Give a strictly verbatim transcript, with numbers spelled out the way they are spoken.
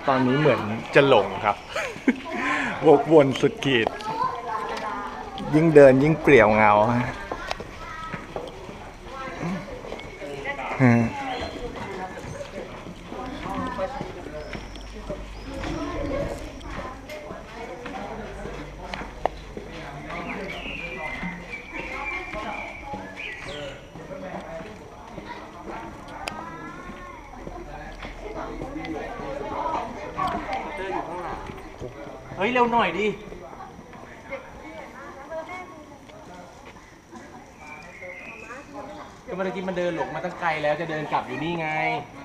ตอนนี้เหมือนจะหลงครับ วกวนสุดขีดยิ่งเดินยิ่งเปลี่ยวเงาฮะเฮ้ยเร็วหน่อยดิก็เมื่อกี้มันเดินหลงมาตั้งไกลแล้วจะเดินกลับอยู่นี่ไง